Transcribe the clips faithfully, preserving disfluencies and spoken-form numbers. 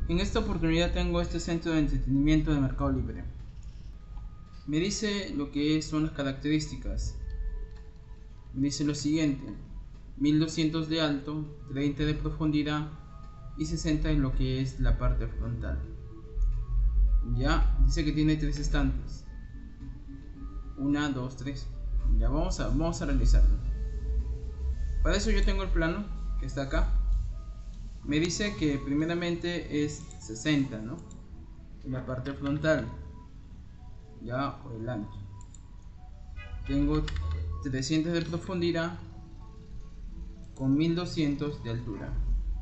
En esta oportunidad tengo este centro de entretenimiento de Mercado Libre. Me dice lo que son las características. Me dice lo siguiente: mil doscientos de alto, treinta de profundidad y sesenta en lo que es la parte frontal. Ya, dice que tiene tres estantes. Una, dos, tres. Ya vamos a, vamos a realizarlo. Para eso yo tengo el plano que está acá. Me dice que primeramente es sesenta, ¿no? En la parte frontal, ya, o el ancho. Tengo trescientos de profundidad con mil doscientos de altura.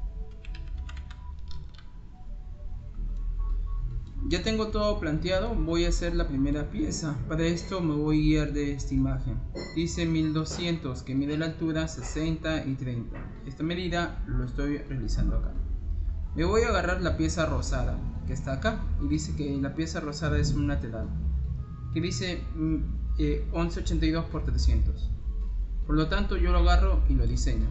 Ya tengo todo planteado. Voy a hacer la primera pieza. Para esto me voy a guiar de esta imagen. Dice mil doscientos, que mide la altura sesenta y treinta. Esta medida lo estoy realizando acá. Me voy a agarrar la pieza rosada que está acá, y dice que la pieza rosada es un lateral que dice eh, once ochenta y dos por trescientos. Por lo tanto yo lo agarro y lo diseño.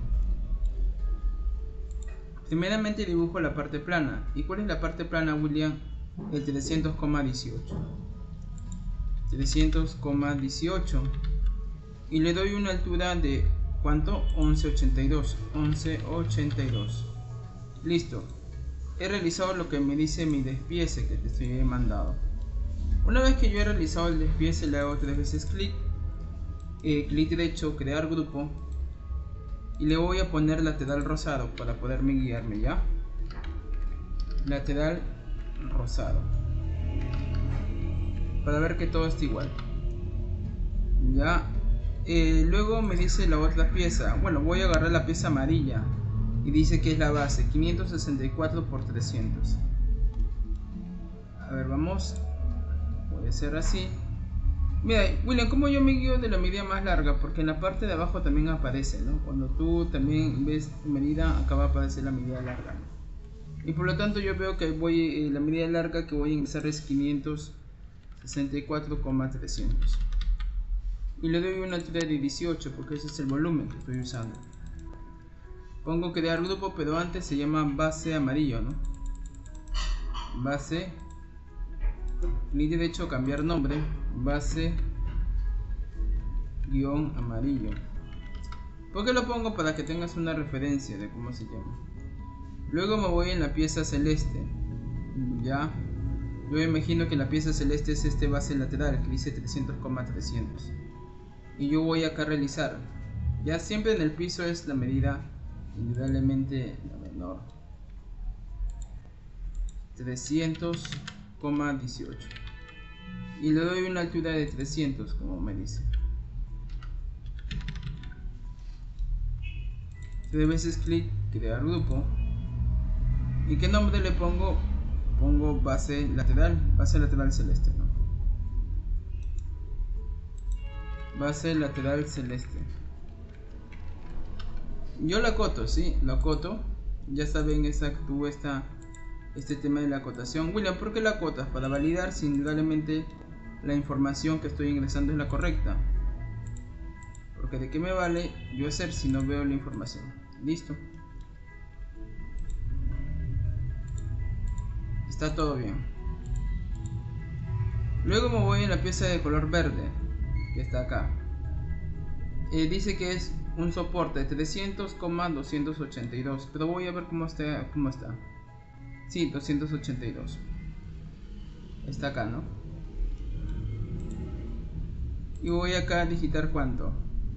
Primeramente dibujo la parte plana. ¿Y cuál es la parte plana, William? El trescientos coma dieciocho. trescientos coma dieciocho. Y le doy una altura de ¿cuánto? once ochenta y dos. once ochenta y dos. Listo. He realizado lo que me dice mi despiece que te estoy mandado. Una vez que yo he realizado el despiece, le hago tres veces clic, eh, clic derecho, crear grupo, y le voy a poner lateral rosado para poderme guiarme, ya. Lateral rosado, para ver que todo está igual, ya. Eh, luego me dice la otra pieza. Bueno, voy a agarrar la pieza amarilla y dice que es la base, quinientos sesenta y cuatro por trescientos. A ver, vamos. Puede ser así. Mira, William, como yo me guío de la medida más larga, porque en la parte de abajo también aparece, ¿no? Cuando tú también ves tu medida, acá va a aparecer la medida larga, ¿no? Y por lo tanto yo veo que voy eh, la medida larga que voy a ingresar es quinientos sesenta y cuatro coma trescientos. Y le doy una altura de dieciocho, porque ese es el volumen que estoy usando. Pongo crear grupo, pero antes se llama base amarillo, ¿no? Base, clic derecho, cambiar nombre, base guión amarillo. ¿Por qué lo pongo? Para que tengas una referencia de cómo se llama. Luego me voy en la pieza celeste, ya. Yo imagino que la pieza celeste es este base lateral que dice trescientos coma trescientos. Y yo voy acá a realizar. Ya siempre en el piso es la medida indudablemente la menor. trescientos coma dieciocho. Y le doy una altura de trescientos, como me dice. Tres veces clic, crear grupo. ¿Y qué nombre le pongo? Pongo base lateral, base lateral celeste, ¿no? Base lateral celeste. Yo la acoto, ¿sí? La acoto. Ya saben exacto esta, este tema de la acotación. William, ¿por qué la acotas? Para validar si indudablemente la información que estoy ingresando es la correcta. Porque de qué me vale yo hacer si no veo la información. Listo. Está todo bien. Luego me voy en la pieza de color verde que está acá. Eh, dice que es un soporte trescientos coma doscientos ochenta y dos, pero voy a ver cómo está, cómo está. Sí, doscientos ochenta y dos. Está acá, ¿no? Y voy acá a digitar cuánto.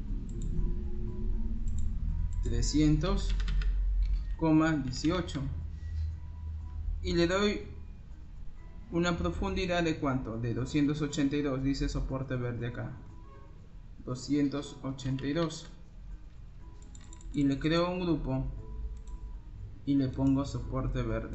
trescientos coma dieciocho. Y le doy una profundidad de cuánto, de doscientos ochenta y dos, dice soporte verde acá. doscientos ochenta y dos. Y le creo un grupo y le pongo soporte verde.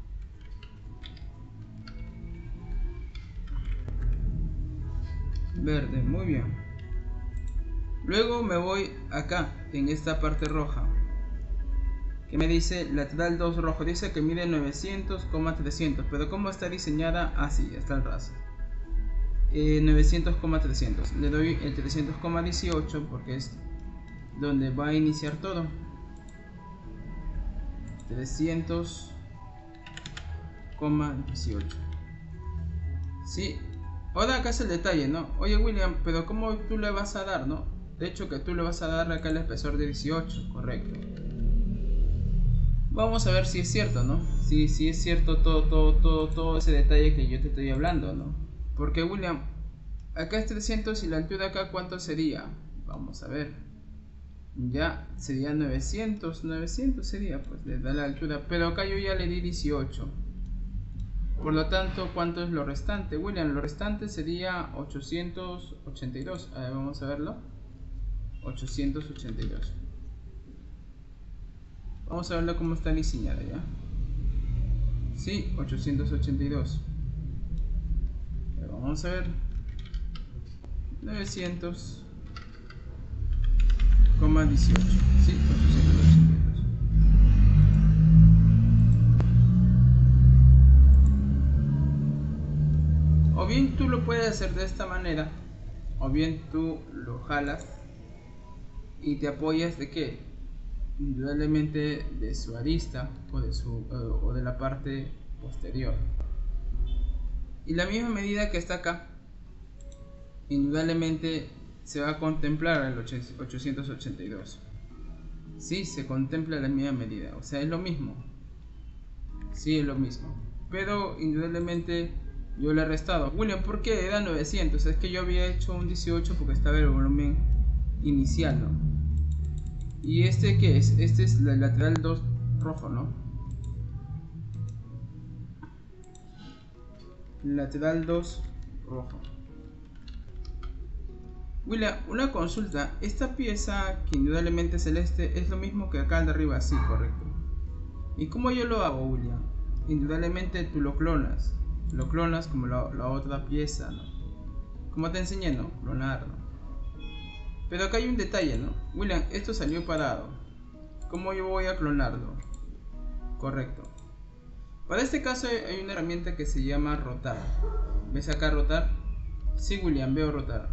Verde, muy bien. Luego me voy acá en esta parte roja que me dice lateral dos rojo. Dice que mide novecientos coma trescientos, pero como está diseñada así, ah, está el ras. eh, novecientos coma trescientos. Le doy el trescientos coma dieciocho porque es donde va a iniciar todo. trescientos dieciocho. Sí, ahora acá es el detalle, ¿no? Oye William, pero ¿cómo tú le vas a dar, no? De hecho que tú le vas a dar acá el espesor de dieciocho, correcto. Vamos a ver si es cierto, ¿no? Si, si es cierto todo, todo, todo, todo ese detalle que yo te estoy hablando, ¿no? Porque William, acá es trescientos y la altura acá ¿cuánto sería? Vamos a ver. Ya sería novecientos, novecientos sería pues de la altura, pero acá yo ya le di dieciocho. Por lo tanto, ¿cuánto es lo restante? William, lo restante sería ochocientos ochenta y dos. A ver, vamos a verlo. ochocientos ochenta y dos. Vamos a verlo cómo está diseñada ya. Sí, ochocientos ochenta y dos. Ver, vamos a ver. novecientos dieciocho. Sí, ochocientos ochenta y dos. O bien tú lo puedes hacer de esta manera, o bien tú lo jalas y te apoyas de qué, indudablemente de su arista o de su o de la parte posterior, y la misma medida que está acá indudablemente se va a contemplar el ochocientos ochenta y dos. Sí, se contempla la misma medida, o sea, es lo mismo. Sí, es lo mismo, pero indudablemente yo le he restado. William, ¿por qué era novecientos? Es que yo había hecho un dieciocho porque estaba el volumen inicial, ¿no? ¿Y este qué es? Este es el lateral dos rojo, ¿no? Lateral dos rojo. William, una consulta. Esta pieza que indudablemente es celeste es lo mismo que acá de arriba, sí, correcto. ¿Y cómo yo lo hago, William? Indudablemente tú lo clonas. Lo clonas como la, la otra pieza, ¿no? Como te enseñé, ¿no? Clonarlo. Pero acá hay un detalle, ¿no? William, esto salió parado. ¿Cómo yo voy a clonarlo? Correcto. Para este caso hay una herramienta que se llama rotar. ¿Ves acá rotar? Sí, William, veo rotar.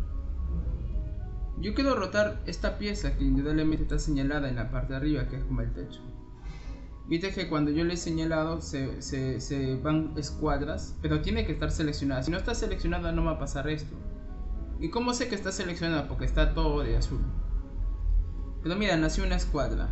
Yo quiero rotar esta pieza que indudablemente está señalada en la parte de arriba, que es como el techo. Viste que cuando yo le he señalado se, se, se van escuadras, pero tiene que estar seleccionada. Si no está seleccionada no va a pasar esto. ¿Y cómo sé que está seleccionada? Porque está todo de azul. Pero mira, nació una escuadra.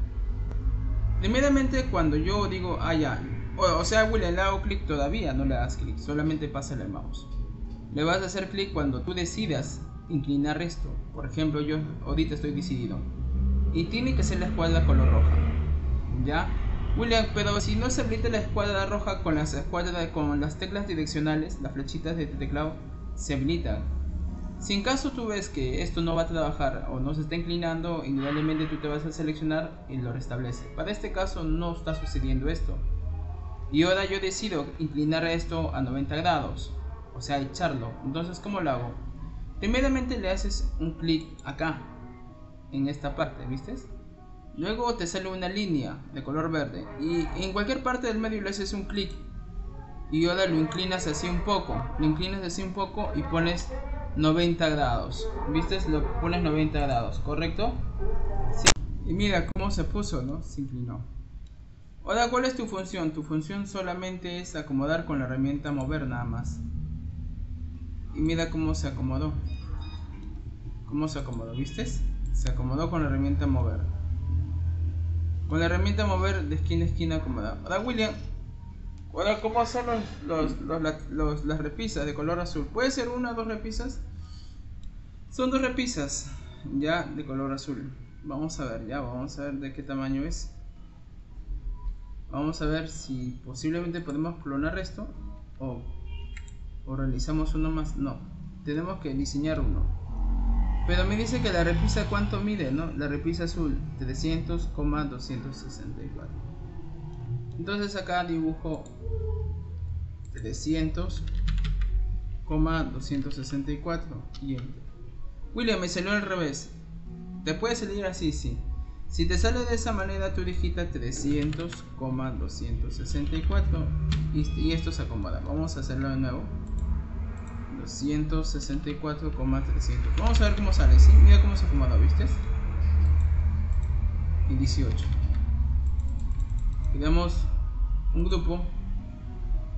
Primeramente cuando yo digo, ah ya, o, o sea William, le hago clic todavía, no le das clic, solamente pásale el mouse. Le vas a hacer clic cuando tú decidas inclinar esto. Por ejemplo, yo ahorita estoy decidido. Y tiene que ser la escuadra color roja. ¿Ya? William, pero si no se habilita la escuadra roja con las escuadras, con las teclas direccionales, las flechitas de teclado, se habilitan. Si en caso tú ves que esto no va a trabajar o no se está inclinando, indudablemente tú te vas a seleccionar y lo restablece. Para este caso no está sucediendo esto. Y ahora yo decido inclinar esto a noventa grados, o sea, echarlo. Entonces, ¿cómo lo hago? Primeramente le haces un clic acá, en esta parte, ¿viste? Luego te sale una línea de color verde y en cualquier parte del medio le haces un clic y ahora lo inclinas así un poco, lo inclinas así un poco y pones noventa grados, ¿viste? Lo pones noventa grados, ¿correcto? Sí. Y mira cómo se puso, ¿no? Se inclinó. Ahora, ¿cuál es tu función? Tu función solamente es acomodar con la herramienta mover nada más. Y mira cómo se acomodó. ¿Cómo se acomodó? ¿Viste? Se acomodó con la herramienta mover. Con la herramienta mover de esquina a esquina acomodada. Ahora William, ahora ¿cómo son los, los, los, los, las repisas de color azul? ¿Puede ser una o dos repisas? Son dos repisas ya de color azul. Vamos a ver, ya vamos a ver de qué tamaño es. Vamos a ver si posiblemente podemos clonar esto o, o realizamos uno más. No, tenemos que diseñar uno. Pero me dice que la repisa cuánto mide, ¿no? La repisa azul, trescientos coma doscientos sesenta y cuatro. Entonces acá dibujo trescientos coma doscientos sesenta y cuatro y enter. William, me salió al revés. ¿Te puede salir así? Sí. Si te sale de esa manera, tú digita trescientos coma doscientos sesenta y cuatro y, y esto se acomoda. Vamos a hacerlo de nuevo. doscientos sesenta y cuatro coma trescientos. Vamos a ver cómo sale, ¿sí? Mira cómo se acomoda, ¿viste? Y dieciocho. Creamos un grupo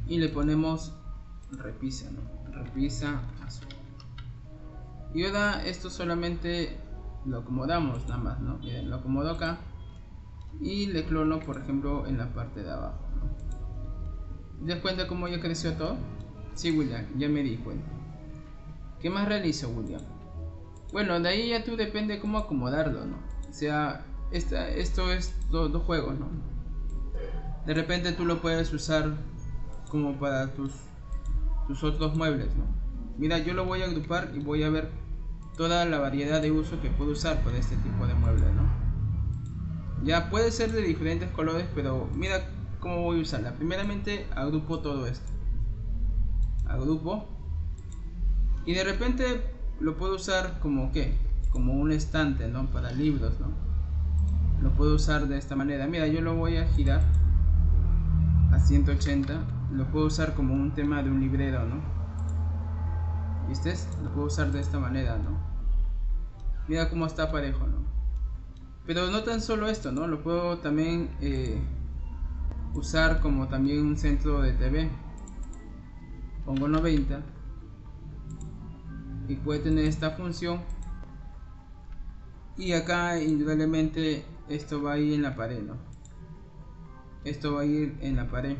y le ponemos repisa, ¿no? Repisa azul. Y ahora esto solamente lo acomodamos nada más, ¿no? Miren, lo acomodo acá y le clono, por ejemplo, en la parte de abajo, ¿no? ¿Te das cuenta cómo ya creció todo? Sí, William, ya me di cuenta. ¿Qué más realizo, William? Bueno, de ahí ya tú depende cómo acomodarlo, ¿no? O sea, esta, esto es dos do juegos, ¿no? De repente tú lo puedes usar como para tus, tus otros muebles, ¿no? Mira, yo lo voy a agrupar y voy a ver toda la variedad de uso que puedo usar para este tipo de mueble, ¿no? Ya puede ser de diferentes colores, pero mira cómo voy a usarla. Primeramente agrupo todo esto, agrupo, y de repente lo puedo usar como que como un estante, ¿no? Para libros, ¿no? Lo puedo usar de esta manera. Mira, yo lo voy a girar a ciento ochenta. Lo puedo usar como un tema de un librero, ¿no? ¿Viste? Lo puedo usar de esta manera, ¿no? Mira cómo está parejo, ¿no? Pero no tan solo esto, ¿no? Lo puedo también eh, usar como también un centro de T V. Pongo noventa y puede tener esta función. Y acá indudablemente esto va a ir en la pared, ¿no? Esto va a ir en la pared,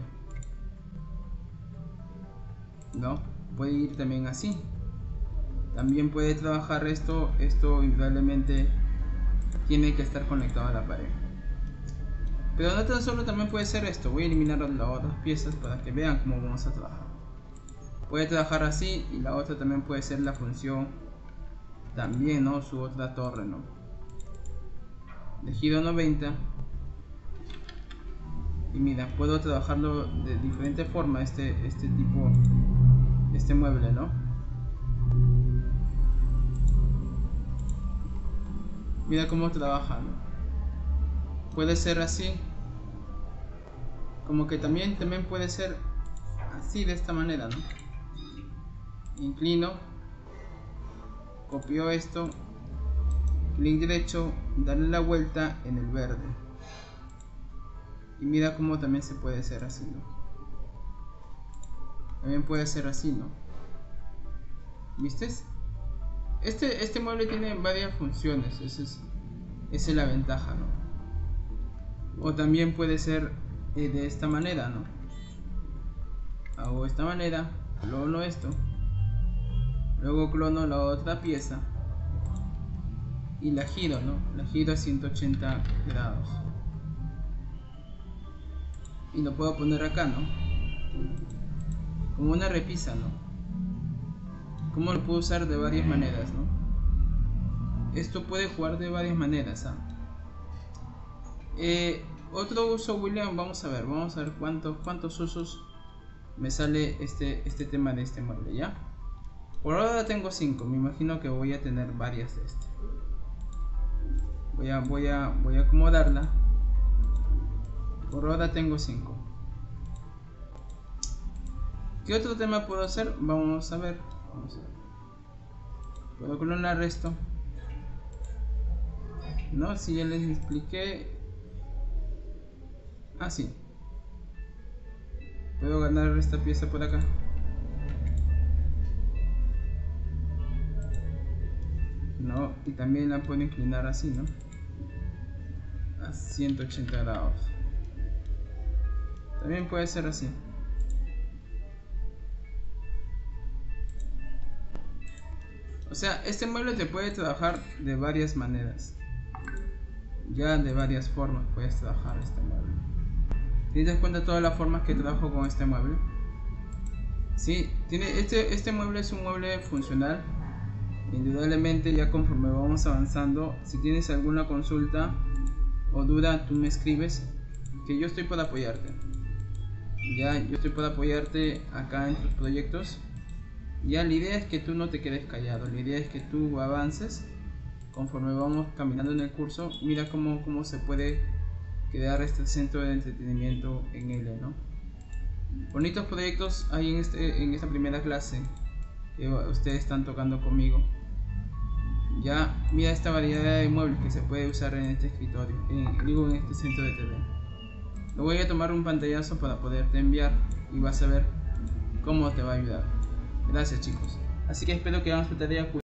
¿no? Puede ir también así. También puede trabajar esto. Esto indudablemente tiene que estar conectado a la pared. Pero no tan solo, también puede ser esto. Voy a eliminar las otras piezas para que vean cómo vamos a trabajar. Puede trabajar así, y la otra también puede ser la función también, ¿no? Su otra torre, ¿no? Le giro noventa y mira, puedo trabajarlo de diferente forma, este, este tipo, este mueble, ¿no? Mira cómo trabaja, ¿no? Puede ser así, como que también, también puede ser así, de esta manera, ¿no? Inclino, copio esto, clic derecho, darle la vuelta en el verde. Y mira cómo también se puede hacer así, ¿no? También puede ser así, ¿no? ¿Viste? Este, este mueble tiene varias funciones, esa es, esa es la ventaja, ¿no? O también puede ser eh, de esta manera, ¿no? Hago esta manera, clono esto, luego clono la otra pieza y la giro, ¿no? La giro a ciento ochenta grados. Y lo puedo poner acá, ¿no? Como una repisa, ¿no? Como lo puedo usar de varias maneras, ¿no? Esto puede jugar de varias maneras, ¿ah? Eh, otro uso, William, vamos a ver, vamos a ver cuántos, cuántos usos me sale este, este tema de este mueble, ¿ya? Por ahora tengo cinco, me imagino que voy a tener varias de este. Voy a, voy a, voy a acomodarla. Por ahora tengo cinco. ¿Qué otro tema puedo hacer? Vamos a ver. Vamos a ver. Puedo clonar esto. No, si ya les expliqué. Ah, sí. Puedo ganar esta pieza por acá. No, y también la puedo inclinar así, ¿no? A ciento ochenta grados. También puede ser así. O sea, este mueble te puede trabajar de varias maneras. Ya de varias formas puedes trabajar este mueble. ¿Te das cuenta de todas las formas que trabajo con este mueble? Sí, tiene, este, este mueble es un mueble funcional. Indudablemente, ya conforme vamos avanzando, si tienes alguna consulta o duda, tú me escribes, que yo estoy para apoyarte. Ya, yo estoy para apoyarte acá en tus proyectos. Ya, la idea es que tú no te quedes callado, la idea es que tú avances conforme vamos caminando en el curso. Mira cómo, cómo se puede crear este centro de entretenimiento en L, ¿no? Bonitos proyectos hay en, este, en esta primera clase que ustedes están tocando conmigo. Ya, mira esta variedad de muebles que se puede usar en este escritorio, en, digo en este centro de T V. Lo voy a tomar un pantallazo para poderte enviar y vas a ver cómo te va a ayudar. Gracias chicos. Así que espero que hagan su tarea.